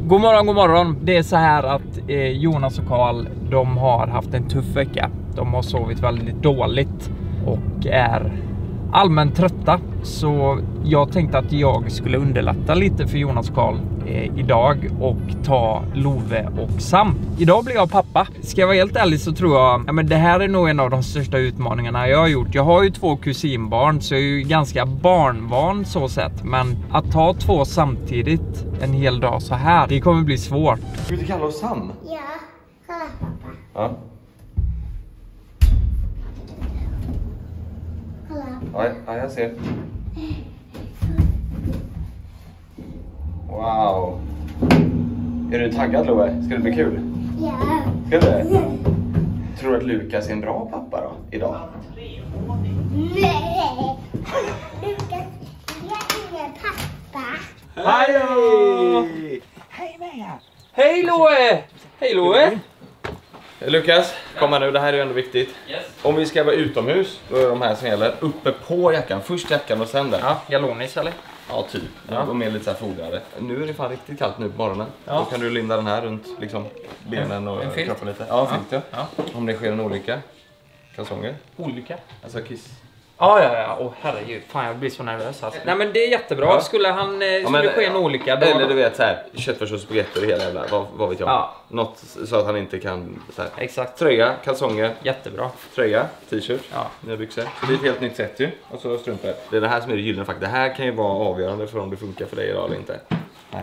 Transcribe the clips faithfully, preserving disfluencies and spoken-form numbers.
God morgon, god morgon. Det är så här att eh, Jonas och Karl, de har haft en tuff vecka. De har sovit väldigt dåligt och är allmänt trötta. Så jag tänkte att jag skulle underlätta lite för Jonas och Karl eh, idag och ta Love och Sam. Idag blir jag pappa. Ska jag vara helt ärlig så tror jag, ja, men det här är nog en av de största utmaningarna jag har gjort. Jag har ju två kusinbarn så jag är ju ganska barnvan så sett. Men att ta två samtidigt en hel dag så här, det kommer bli svårt. Ska du kalla oss Sam? Ja, kolla pappa. Ja. Kolla. Ja, ja, jag ser. Wow. Är du taggad, Love? Ska det bli kul? Ja. Ska det? Tror du att Lukas är en bra pappa då, idag? Nej. Lukas, jag är ingen pappa. Hej! Hej Meja! Hej Love! Hej Love! Lukas, kom här nu, det här är ju ändå viktigt. Yes. Om vi ska vara utomhus, då är de här som gäller uppe på jackan. Först jackan och sen den. Ja, galonis eller? Ja, typ. Ja. Och med lite så här fodrade. Nu är det fan riktigt kallt nu på morgonen. Ja. Då kan du linda den här runt liksom benen och En filt. kroppen lite. Ja, en filt, ja. Ja. Om det sker en olycka. Kalsonger. Olycka? Alltså kiss. Ja, ja, ja. Åh herregud. Fan, jag blir så nervös alltså. Nej, men det är jättebra. Ja. Skulle han eh, Ja, skulle men, ske en olycka då... Eller du vet så här, köttfärs och spagetti och hela jävla, vad, vad vet jag. Ja. Något så att han inte kan så här. Exakt. Tröja, kalsonger, Jättebra. tröja, t-shirt, Ja. nya byxor. Så det är ett helt nytt sätt ju. Och så strumpor. Det är det här som är det gyllene faktiskt. Det här kan ju vara avgörande för om det funkar för dig idag eller inte. Här.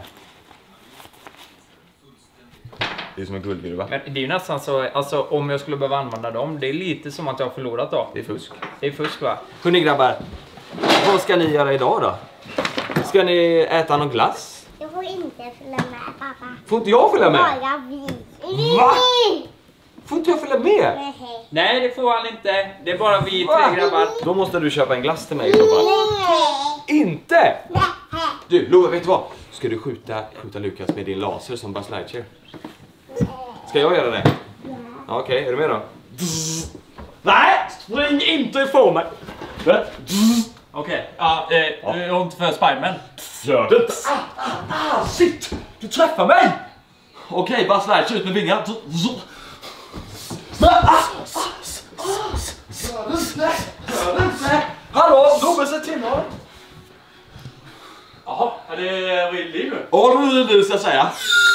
Det är som en guldgruva. Men det är ju nästan så, alltså om jag skulle behöva använda dem, det är lite som att jag har förlorat då. Det är fusk. Det är fusk va? Hörrni grabbar, vad ska ni göra idag då? Ska ni äta någon glass? Jag får inte följa med pappa. Får inte jag följa med? Bara vi. Va? Får inte jag följa med? Nej. Nej, det får han inte. Det är bara vi Va? tre grabbar. Då måste du köpa en glass till mig i så fall. Nej. Inte! Nej. Du, Love, vet du vad? Ska du skjuta, skjuta Lukas med din laser som Buzz Lightyear? Ska jag göra det? Ja, okej, okay. Är du med då? Nej, spring inte ifrån mig! Okej, okay. Ja, eh, ja. Jag har inte för Spiderman. Gör det inte! Ah, ah, ah, shit! Du träffar mig! Okej, okay, Buzz Lightyear ut med vingar. Hallå, Love, sätt till honom! Jaha, är det real liv nu? Ja, nu är det du ska säga.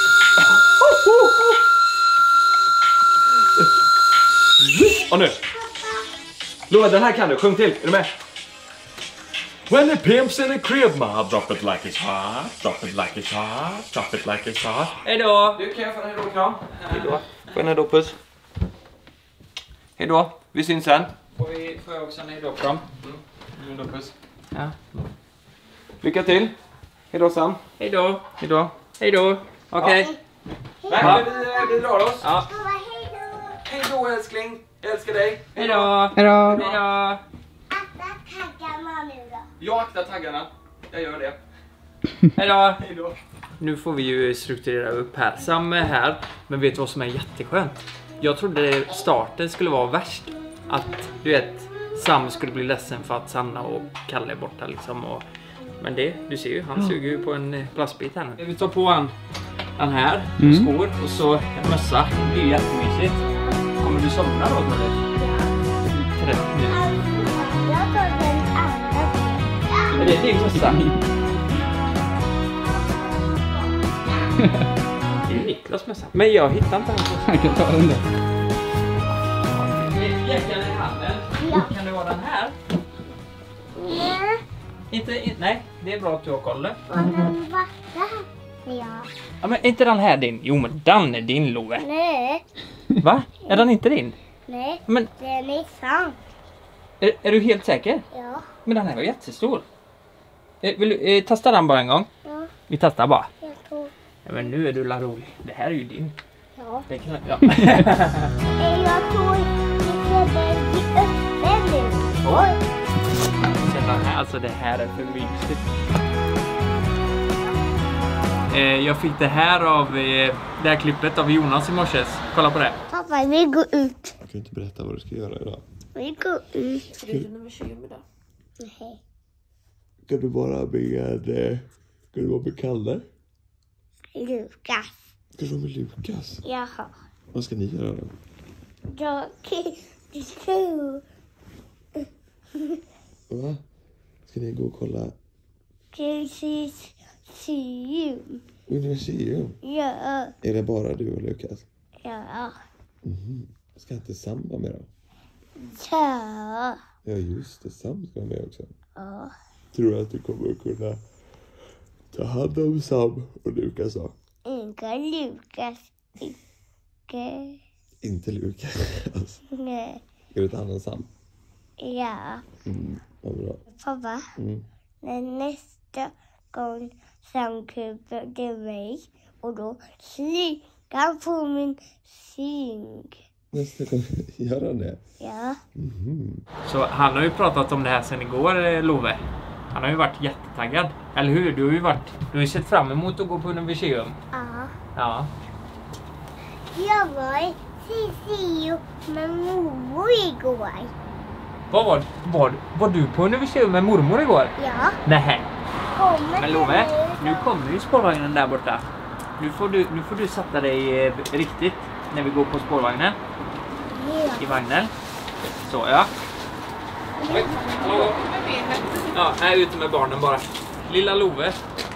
Och nu. Love, den här kan du. Sjung till. Är du med? When the pimp's in the crib, ma, drop it like it's hot, drop it like it's hot, drop it like it's hot. Hejdå! Du, kan jag få en hejdå-kram? Hejdå. Få en hejdå-puss. Hejdå. Vi syns sen. Får, vi, får jag också en hejdå-kram? Mm. Hejdå-puss. Ja. Lycka till. Hejdå, Sam. Hejdå! Hejdå. Hejdå! Okej. Okay. Nej, Ja. vi, vi drar oss. Ja. Pappa, hej då. Hejdå, älskling. Jag älskar dig. Hejdå! Hejdå! Hejdå! Akta taggarna nu då. Jag aktar taggarna. Jag gör det. Hejdå! Hejdå. Nu får vi ju strukturera upp här. Sam är här, men vet du vad som är jätteskönt? Jag trodde starten skulle vara värst. Att, du vet, Sam skulle bli ledsen för att Sanna och Kalle är borta liksom. Och, men det, du ser ju, han suger ju på en eh, plastbit här nu. Vi tar på han, han här, Mm. skor och så en mössa. Det är ju jättemysigt. Kommer du somna då, tror du? trettio minuter. Jag tar den andra. Är det din mössa? Det är Niklas mössa. Men jag hittar inte hans mössa. Han kan ta den där. Jackan i handen. Ja. Kan det vara den här? Nej. Inte, in, nej, det är bra att du har koll. Och den svarta. Ja. Ja, men är inte den här din? Jo, men den är din, Love. Nej. Va? Är den inte din? Nej. Men Den är sant. är, är du helt säker? Ja. Men den här var jättestor. Eh, Vill du eh, testa den bara en gång? Ja. Vi testar bara. Jag tror. Ja, men nu är du la rolig. Det här är ju din. Ja. Det kan, ja. Eh, Jag tror inte den är öppen nu. Oj. Sen den här, alltså det här är för mysigt. Eh, jag fick det här av eh, det här klippet av Jonas i morse. Kolla på det. Pappa, vi går ut. Jag kan inte berätta vad du ska göra idag. Vi går ut. Ska du inte när vi kör med det? Nej. Ska du vara med, ska du vara med Kalle? Ska Lukas. Ska du vara med Lukas? Jaha. Vad ska ni göra då? Jag tror... Va? Ska ni gå och kolla Precis. Sium. Universium? Ja. Är det bara du och Lukas? Ja. Mhm. Ska inte Sam vara med då? Ja. Ja just det, Sam ska vara med också. Ja. Tror du att du kommer att kunna ta hand om Sam och Lukas då? Inte Lukas. Inte. Inte Lukas. Nej. Är det ett annat Sam? Ja. Mm, vad bra. Pappa. Mm. Men nästa gång Sam köper till mig och då slickar han på min sing. Nästa gång gör han det? Ja. Mhm. Så han har ju pratat om det här sedan igår, Love. Han har ju varit jättetaggad. Eller hur? Du har ju varit, du har ju sett fram emot att gå på universium. Ja. Ja. Jag var i Sisio med mormor igår. Vad var, var, var du på universium med mormor igår? Ja. Nej. Kommer Men Love, nu. nu kommer ju spårvagnen där borta. Nu får du, nu får du sätta dig eh, riktigt när vi går på spårvagnen. I vagnen. Så ja. Oj, hallå. Ja, jag är ute med barnen bara. Lilla Love.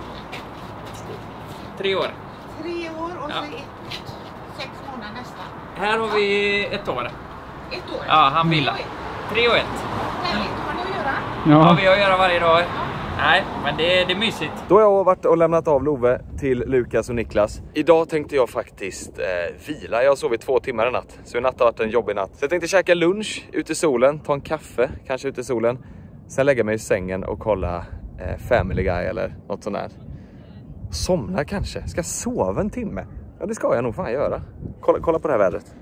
Tre år. Tre år och Ja. så ett, sex månader nästan. Här har vi ett år. Ett år? Ja, han vill. Tre och ett. Härligt, har ni att göra? Ja, vi har att göra varje dag. Nej, men det, det är mysigt. Då har jag varit och lämnat av Love till Lukas och Niklas. Idag tänkte jag faktiskt eh, vila. Jag har sovit två timmar i natt. Så i natt har varit en jobbig natt. Så jag tänkte käka lunch ute i solen. Ta en kaffe, kanske ute i solen. Sen lägga mig i sängen och kolla eh, Family Guy eller något sånt där. Somna kanske. Ska jag sova en timme? Ja, det ska jag nog fan göra. Kolla, kolla på det här vädret.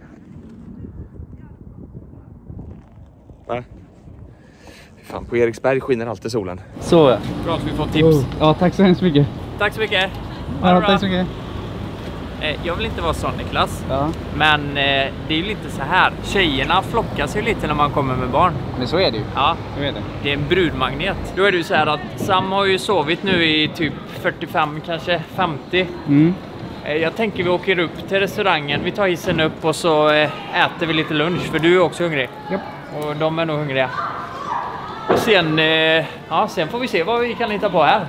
Nej. Fan, på Eriksberg skiner alltid solen. Så, Bra att vi får tips. ja, tack så hemskt mycket. Tack så mycket. Ja, tack så mycket. Eh, Jag vill inte vara sån, Niklas. Ja, Men eh, det är ju lite så här. Tjejerna flockas ju lite när man kommer med barn. men så är det ju. Ja, Så är det. det är en brudmagnet. Då är det ju så här att Sam har ju sovit nu i typ fyrtiofem, kanske femtio. Mm. Eh, Jag tänker vi åker upp till restaurangen. Vi tar hissen upp och så eh, äter vi lite lunch. För du är också hungrig. Japp. Och de är nog hungriga. Och sen, eh, ja, sen får vi se vad vi kan hitta på här.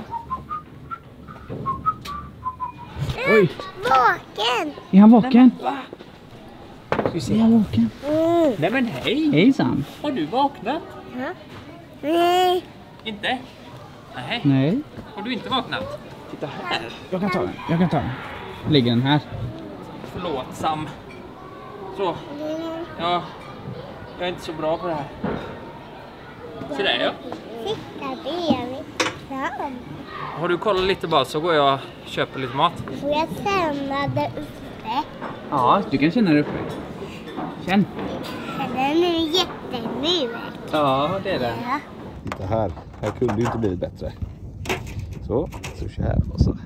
Oj, Vaken. är han vaken? Ska vi se. Är han vaken? Mm. Nej men hej! Hejsan. Har du vaknat? Nej. Inte? Nej. Nej, Har du inte vaknat? Titta här. jag kan ta den. Jag kan ta den. Ligger den här? Förlåt Sam. Så. Ja. Jag är inte så bra på det här. Så där ja. Sitta bredvid Sam. Har du kollat lite bara så går jag och köper lite mat. Får jag känna där uppe? Ja, du kan känna det uppe. Känn. Den är jättemjuk. Ja, det är det. Ja. Titta här. Här kunde ju inte blivit bättre. Så, så kör här och så.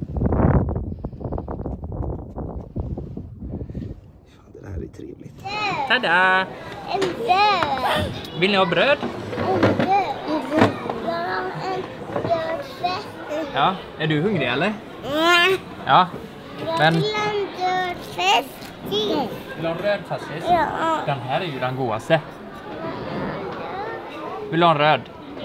Fan, det här är trevligt. Tada! En död. Vill ni ha bröd? En död. Ja, en död fest. Ja. Är du hungrig eller? Ja. Ja. Jag Men vill ha en död fest till. vill du ha en röd fastis? Ja. Den här är ju den godaste. Vill du ha en röd?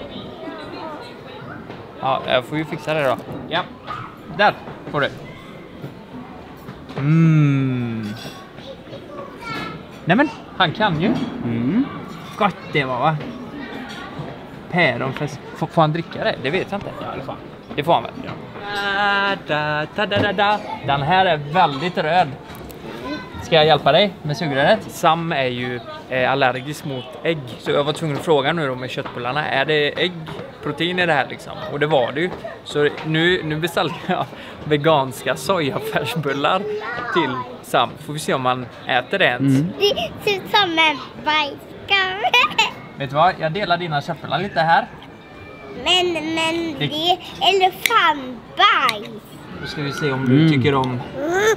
Ja, jag får ju fixa det då. Ja. Där får du. Mm. Nej men, han kan ju. Mm. Gott det var va? Päronfest. Får, får han dricka det? Det vet jag inte. Ja, i alla fall. Det får han väl. Ja. Da, da, da, da, da. Den här är väldigt röd. Ska jag hjälpa dig med sugröret? Sam är ju eh, allergisk mot ägg. Så jag var tvungen att fråga nu då med köttbullarna. Är det äggprotein i det här liksom? Och det var det ju. Så nu, nu beställde jag veganska sojafärsbullar till Sam. Får vi se om han äter det ens. Mm. Det ser ut som en bajskorv. Vet du vad? Jag delar dina köttbullar lite här. Men, men det är elefantbajs. Då ska vi se om du Mm. tycker om... Mm.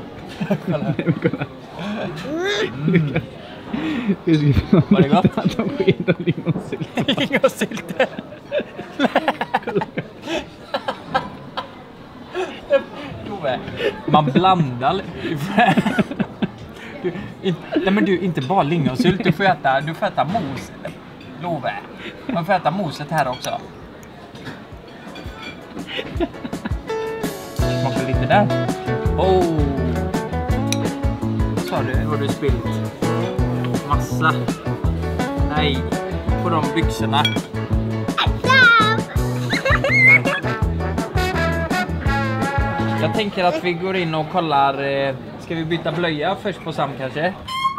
Mm. Du ska Var det gott? att de sked och lingonsylt. Lingonsylt. Love, Man blandar. Du, in, nej men du, inte bara lingonsylt. Du får äta, du får äta mos. Love. Man får äta moset här också. Smakar lite där. Oh. Sa du, har du spillt massa? Nej, på de byxorna. Jag tänker att vi går in och kollar. Eh, ska vi byta blöja först på Sam kanske?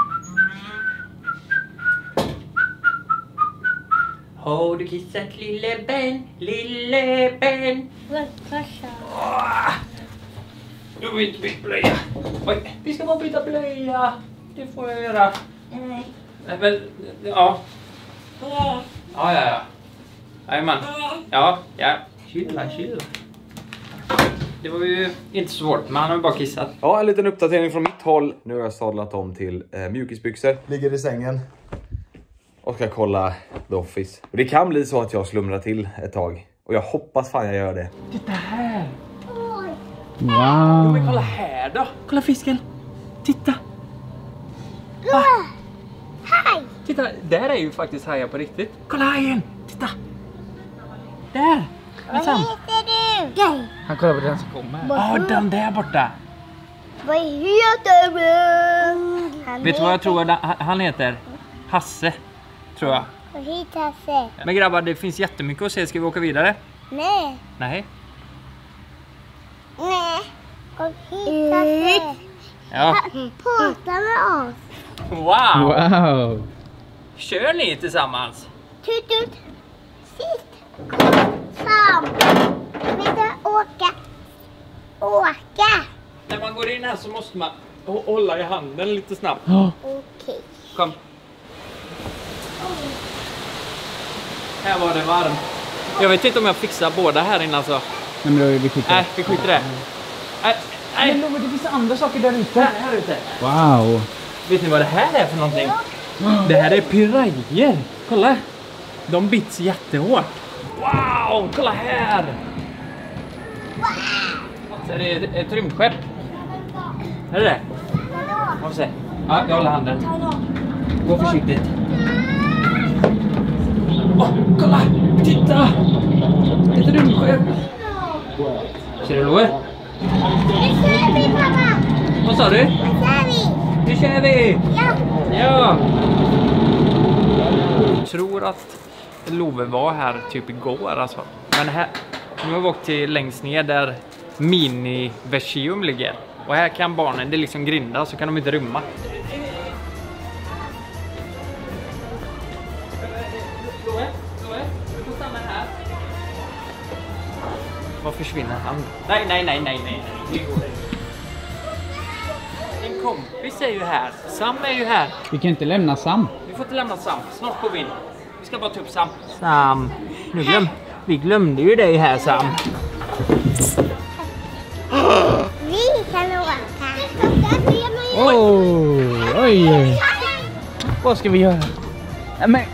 Har du kissat lille Ben, lille Ben? Åh, nu har vi inte bytt blöja. Oj, vi ska bara byta blöja. Det får jag göra. Nej. Nej men, ja. Ja, ja, ja. Jajamän. Ja, ja. Chilla, chilla. Det var ju inte svårt, men han har bara kissat. Ja, en liten uppdatering från mitt håll. Nu har jag sadlat om till eh, mjukisbyxor. Ligger i sängen. Och ska kolla The Office. Och det kan bli så att jag slumrar till ett tag. Och jag hoppas fan jag gör det. Titta här. Wow. Jo, men kolla här då. Kolla fisken. Titta. Va? Hej! Titta, där är ju faktiskt hajar på riktigt. Kolla hajen. Titta. Där. Vad heter du? Gay. Han kollar på den som kommer. Ja, oh, den där borta. Vad heter du? Han Vet du vad jag tror han heter? Hasse, tror jag. Vad heter sig? Men grabbar, det finns jättemycket att se. Ska vi åka vidare? Nej. Nej. Nej. Vad heter sig? Ja. Prata med oss. Wow. Wow. Kör ni tillsammans? Tut, tut. Sitt. Sam. Vi ska åka. Åka. När man går in här så måste man hålla i handen lite snabbt. Okej. Kom. Här var det varmt. Jag vet inte om jag fixar båda här inne alltså. Nej, men då är vi skiter. Nej, vi skiter det. Nej, nej. Men det finns andra saker där ute. Här, här ute. Wow. Vet ni vad det här är för någonting? Det här är pirajer. Kolla. De bits jättehårt. Wow, kolla här. Så är det ett, ett rymdskepp. Är det det? Får vi se. Ja, jag håller handen. Gå försiktigt. Åh, kolla! Titta! Ett rymdskepp. Ser du, Loe? Nu kör vi, pappa. Vad sa du? Nu kör vi. Nu kör vi! Ja. Ja! Jag tror att Love var här typ igår alltså. Men här, nu har vi åkt till längst ner där Mini-Versium ligger. Och här kan barnen, det är liksom grinda så kan de inte rymma. Love, Love, du får stanna här. Var försvinner han? Nej, nej, nej, nej, nej. Det går inte. Din kompis är ju här. Sam är ju här. Vi kan inte lämna Sam. Vi får inte lämna Sam. Snart går vi in. Vi ska bara ta upp Sam. Sam. Nu glöm. Vi glömde ju dig här, Sam. Vi kan åka. Oh, oj. Vad ska vi göra? Ja, men...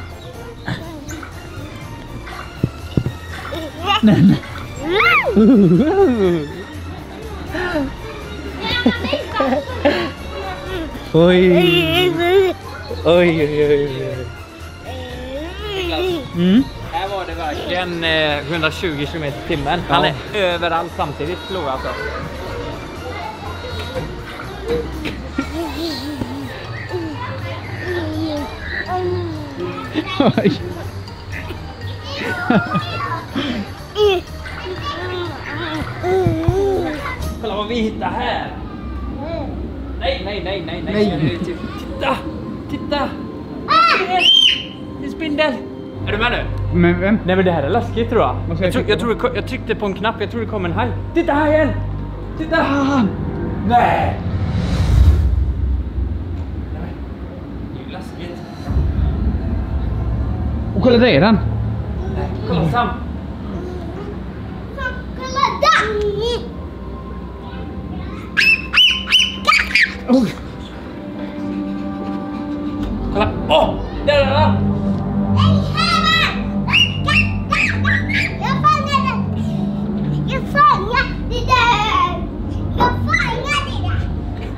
Nej, nej. Oj. Oj, oj, oj. Mm. Här var det verkligen eh, hundratjugo kilometer i timmen. Han är överallt samtidigt, slår jag alltså. Oj. Kolla vad vi hittar här. Nej, nej, nej, nej, nej. nej. Titta, titta. Det är spindel. Är du med nu? Men vem? Nej, men det här är läskigt tror jag. Vad ska Jag, jag tror, jag, tror, jag, jag tryckte på en knapp, jag tror det kom en haj. Titta här igen. Titta. Ah. Nej. Nej. Det är ju läskigt. Och kolla, det är den. Nej, kolla Sam. Kolla där. Oh. Kolla. Åh, oh, där är den. Jag fångade den! Jag fångade det där! Jag fångade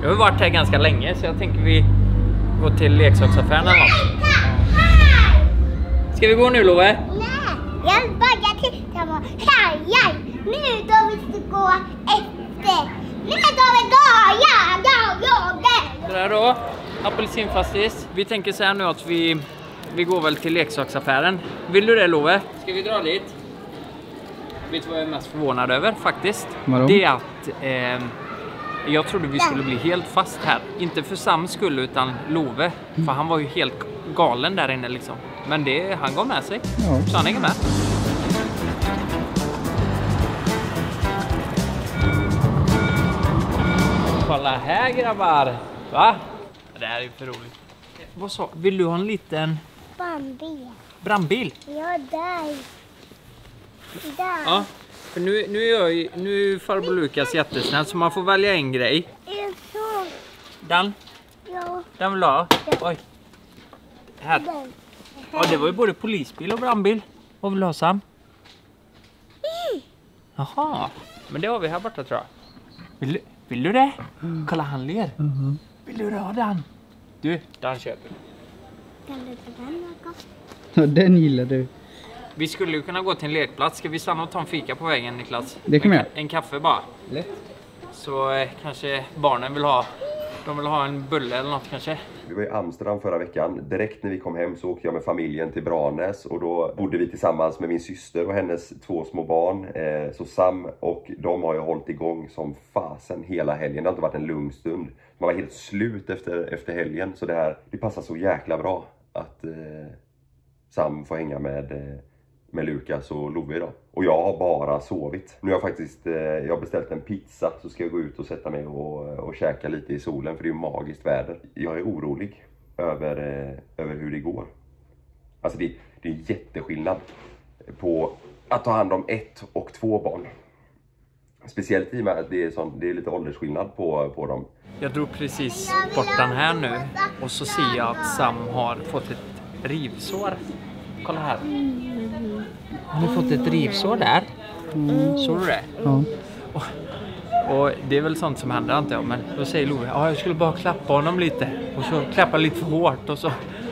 Vi har varit här ganska länge så jag tänker vi går till leksaksaffären eller något. Ska vi gå nu, Love? Nej, jag bara tittar på hajar. Nu då vi ska gå efter. Nu då vi går, ja, ja, ja, det. Det där då, apelsinfastis. Vi tänker så här nu att vi, vi går väl till leksaksaffären. Vill du det, Love? Ska vi dra dit? Vet du vad jag är mest förvånad över faktiskt? Vadå? Det är att eh, jag trodde vi skulle bli helt fast här. Inte för Sams skull utan Love. För han var ju helt galen där inne liksom. Men det, han går med sig. Ja. Så han hänger med. Kolla här grabbar. Va? Det här är ju för roligt. Vad sa? Vill du ha en liten Bambi. brandbil? Ja, där. Där. Ja. För nu, nu, är jag, ju- nu är farbror Lukas jättesnäll så man får välja en grej. En sån. Den, Ja, den vill du ha. Oj. Här. den. Ja, det var ju både polisbil och brandbil. Vad vill du ha, Sam? Jaha. Men det har vi här borta tror jag. Vill du, vill du det? Kolla han ler. Vill du ha den? Du, den köper vi. Kan du ta den något? Ja, den gillar du. Vi skulle ju kunna gå till en lekplats. Ska vi stanna och ta en fika på vägen, Niklas? Det kan vi en, göra. en kaffe bara. Lätt. Så eh, kanske barnen vill ha. De vill ha en bulle eller något kanske. Vi var i Amsterdam förra veckan. Direkt när vi kom hem så åkte jag med familjen till Branäs. Och då bodde vi tillsammans med min syster och hennes två små barn. Eh, så Sam och de har jag hållit igång som fasen hela helgen. Det har inte varit en lugn stund. Man var helt slut efter, efter helgen. Så det här, det passar så jäkla bra att eh, Sam får hänga med, eh, med Lukas och Love idag. Och jag har bara sovit. Nu har jag faktiskt eh, jag har beställt en pizza. Så ska jag gå ut och sätta mig och, och käka lite i solen. För det är ju magiskt väder. Jag är orolig över, eh, över hur det går. Alltså det, det är jätteskillnad på att ta hand om ett och två barn. Speciellt i och med att det är, sån, det är lite åldersskillnad på, på dem. Jag drog precis bort den här nu. Och så ser jag att Sam har fått ett rivsår. Kolla här. Han har fått ett rivsår där. Såg du det? Ja. Och det är väl sånt som händer antar jag. Men då säger Love, ja jag skulle bara klappa honom lite. Och så klappa lite för hårt och så.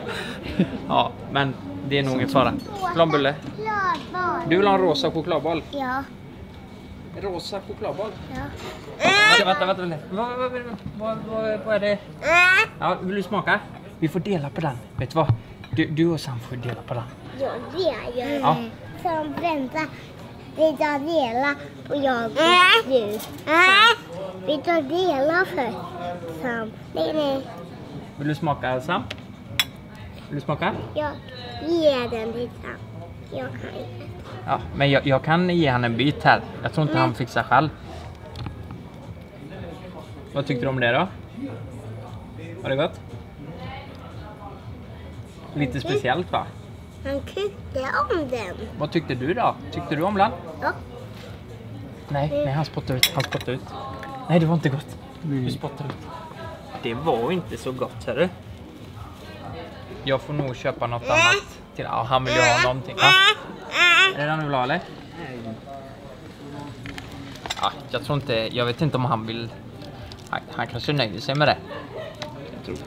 Ja, men det är nog ingen fara. Vill du ha en bulle? Chokladboll. Du vill ha en rosa chokladboll? Ja. Rosa chokladboll? Ja. Vänta, vänta, vänta. Vad, vad, vad, vad, vad är det? Ja, vill du smaka? Vi får dela på den. Vet du vad? Du, du och Sam får dela på den. Ja, det gör Ja. Som vänta. Vi tar dela och jag och du. Vi tar dela först. Sam. Nej, nej. Vill du smaka, Sam? Vill du smaka? Jag ger den till Sam. Jag kan inte. Ja, men jag, jag kan ge han en bit här. Jag tror inte han fixar själv. Vad tyckte du om det då? Var det gott? Lite speciellt va? Han tyckte om den. Vad tyckte du då? Tyckte du om den? Ja. Nej, nej han spottade ut. Han spottade ut. Nej, det var inte gott. Du spottade ut. Det var inte så gott, hörru. Jag får nog köpa något annat till. Ja, han vill ju ha någonting. Ja. Är det den du vill ha, eller? Ja, jag tror inte... Jag vet inte om han vill... Han, han kanske nöjer sig med det. Jag tror.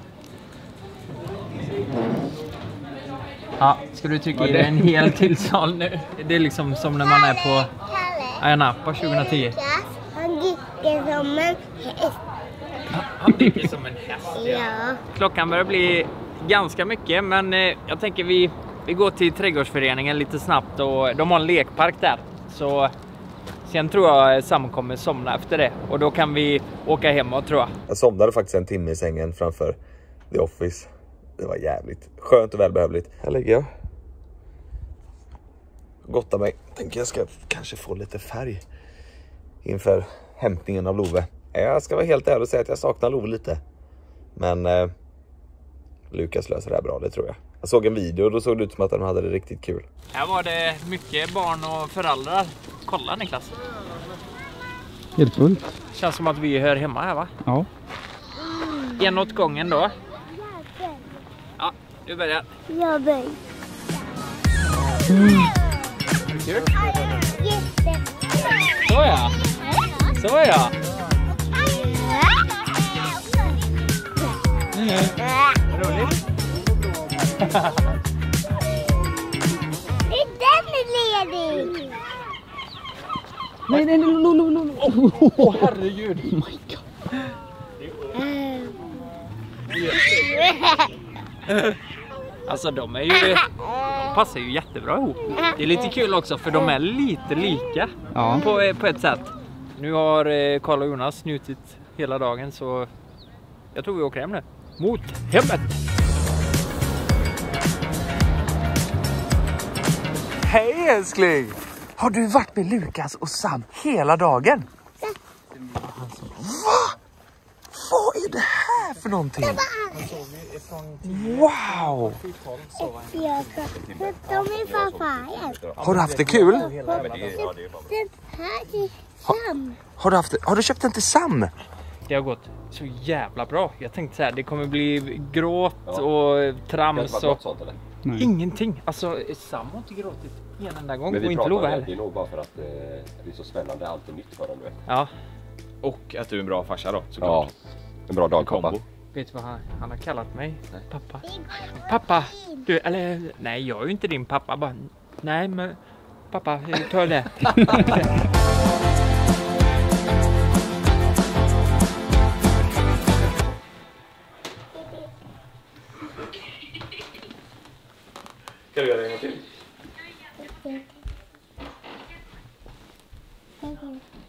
Ja, ska du trycka i dig en hel till sal nu? Det är liksom som när man är på Ayia Napa tjugohundratio. Han gick som en häst. Han dricker som en häst, ja. Ja. Klockan börjar bli ganska mycket, men eh, jag tänker vi, vi går till trädgårdsföreningen lite snabbt och de har en lekpark där. Så sen tror jag Sam kommer somna efter det och då kan vi åka hem och tror jag. Jag somnade faktiskt en timme i sängen framför The Office. Det var jävligt skönt och välbehövligt. Här ligger jag. Gottar mig. Tänker jag ska kanske få lite färg inför hämtningen av Love. Jag ska vara helt ärlig och säga att jag saknar Love lite. Men eh, Lukas löser det här bra, det tror jag. Jag såg en video och då såg det ut som att de hade det riktigt kul. Här var det mycket barn och föräldrar. Kolla Niklas. Helt fullt. Känns som att vi hör hemma här va? Ja. En åt gången då. Ja, du börjar. Jag börjar. Kul. Jätte. Så ja. Så ja. Roligt. Den är ledig. Nej, nej, nej, no, no, no, no. Åh, oh, herregud. Oh my god. Alltså de är ju, de passar ju jättebra ihop. Det är lite kul också för de är lite lika Ja. på, på ett sätt. Nu har Karl och Jonas njutit hela dagen så jag tror vi åker hem nu. Mot hemmet! Hej älskling! Har du varit med Lukas och Sam hela dagen? Va? Vad är det här för någonting? Wow! De är papaya. Har du haft det kul? Den här är Sam. Har du, haft det? Har du köpt den till Sam? Det har gått så jävla bra. Jag tänkte så här, det kommer bli gråt och trams och sånt, eller? Nej. ingenting. Alltså Sam har inte gråtit en enda gång Men och vi inte pratar Lova om det, det heller. är nog bara för att eh, det är så spännande, allt är nytt för dem, du vet. Ja, Och att du är en bra farsa då, såklart. Ja, en bra dag Kombo. pappa. vet du vad han, han har kallat mig? Pappa. Pappa, du, eller nej jag är ju inte din pappa. Bara, nej men pappa, ta det. Ska du göra det en gång till? Okej.